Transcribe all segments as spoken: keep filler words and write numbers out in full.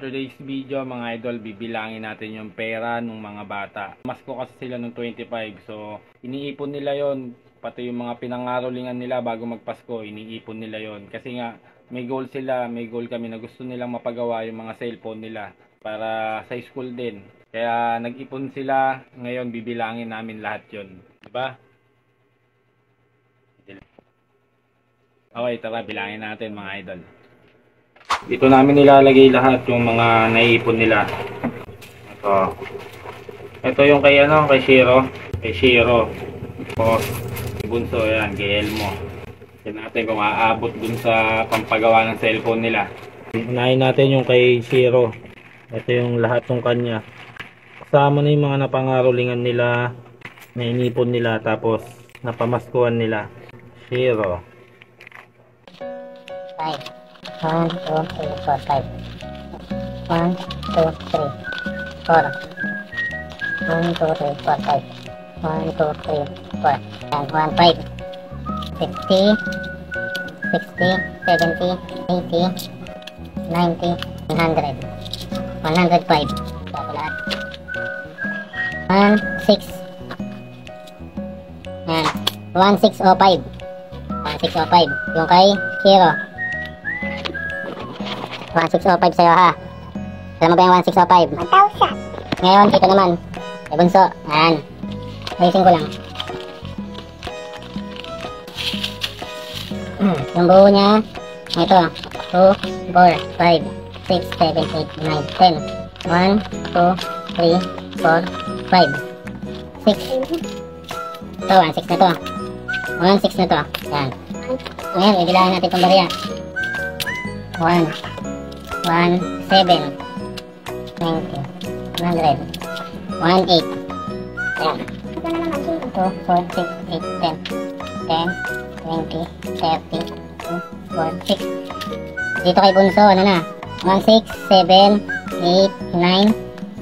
Today's video mga idol, bibilangin natin yung pera ng mga bata. Mas ko kasi sila nung twenty-five, so iniipon nila yon, pati yung mga pinangarolingan nila bago magpasko, iniipon nila yon. Kasi nga may goal sila, may goal kami na gusto nilang mapagawa yung mga cellphone nila para sa school din. Kaya nag-ipon sila, ngayon bibilangin namin lahat yon, diba? Okay, tara bilangin natin mga idol. Dito namin nilalagay lahat yung mga naiipon nila. Ito. Ito yung kay ano, kay Shiro. Kay Shiro. O, bunso yan, kay Elmo. Tignan natin kung aabot dun sa pampagawa ng cellphone nila. Unahin natin yung kay Shiro. Ito yung lahat ng kanya. Kasama na yung mga napangarolingan nila, na inipon nila, tapos napamaskuhan nila. Shiro. Five. One, two, three, four, five. One, two, three, four. One, two, three, four, five. One, two, three, four. And one, five. Fifty, sixty, seventy, eighty, ninety, one hundred. One hundred five. Bago lahat. One, six. Yan. One, six, oh, five. One, six, oh, five. Yung kay Shiro. one six oh five sa'yo ha. Alam mo ba yung one six oh five? one thousand. Ngayon, ito naman. May bunso. Ayan. Ayusin ko lang. Yung buo niya, ito. two, four, five, six, seven, eight, nine, ten. one, two, three, four, five, six. Ito, one six na to. one six na to. Ayan. Ngayon, ibilangan natin itong bariya. one. one, seven, twenty, one hundred, one, eight. Ayan. two, four, six, eight, ten, ten, twenty, thirty, two, four, six. Dito kay bunso, ano na? one, six, seven, eight, nine,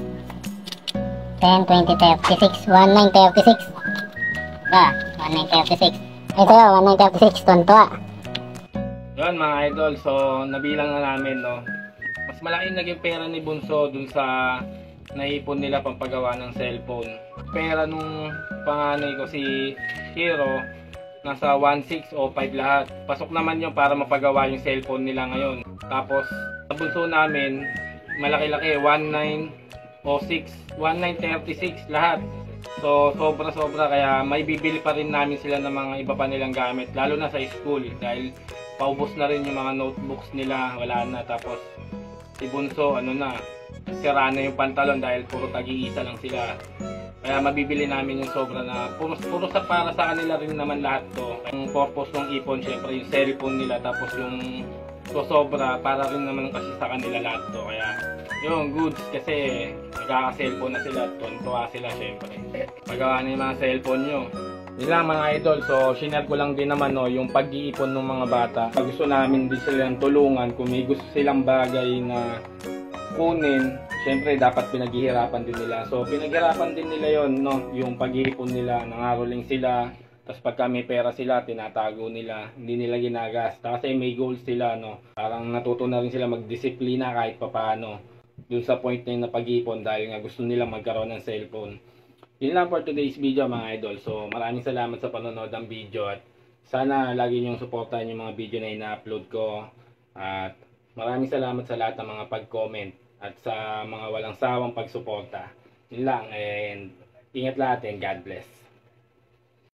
ten, twenty, thirty-six, one, nine, thirty-six. Diba? one, nine, thirty-six. Ito yun, one, nine, thirty-six. Tonto. Yun mga idol, so nabilang na namin, no? Mas malaki naging pera ni Bunso dun sa naipon nila pampagawa ng cellphone. Pera nung panganay ko si Shiro, nasa one six oh five lahat. Pasok naman yun para mapagawa yung cellphone nila ngayon. Tapos sa bunso namin, malaki-laki, one nine oh six, one nine thirty-six lahat. So sobra-sobra, kaya may bibili pa rin namin sila ng mga iba pa nilang gamit, lalo na sa school, dahil paubos na rin yung mga notebooks nila, wala na. Tapos si Bunso, ano na, sira na yung pantalon dahil puro tagi-isa lang sila. Kaya mabibili namin yung sobra na puro, puro sa para sa kanila rin naman lahat to. Ang purpose ng ipon, syempre yung cellphone nila, tapos yung so sobra para rin naman kasi sa kanila lahat to. Kaya yung goods, kasi nagkaka-cellphone na sila, tuntua sila syempre. Pagawa na yung mga cellphone nyo. Yun lang mga idol, so shinare ko lang din naman, no, yung pag-iipon ng mga bata. Pag gusto namin din silang tulungan, kung may gusto silang bagay na kunin, syempre dapat pinaghihirapan din nila. So pinaghirapan din nila yon, no, yung pag-iipon nila, nangaroling sila, tapos pagka may pera sila, tinatago nila, hindi nila ginagasta kasi may goals sila, no. Parang natuto na rin sila magdisiplina kahit papaano dun sa point na yung pag-iipon, dahil nga gusto nilang magkaroon ng cellphone. Yun lang for today's video mga idol. So maraming salamat sa panonood ng video, at sana lagi nyong supportahan yung mga video na ina-upload ko, at maraming salamat sa lahat ng mga pag-comment at sa mga walang sawang pagsuporta. Yun lang, and ingat lahat and God bless.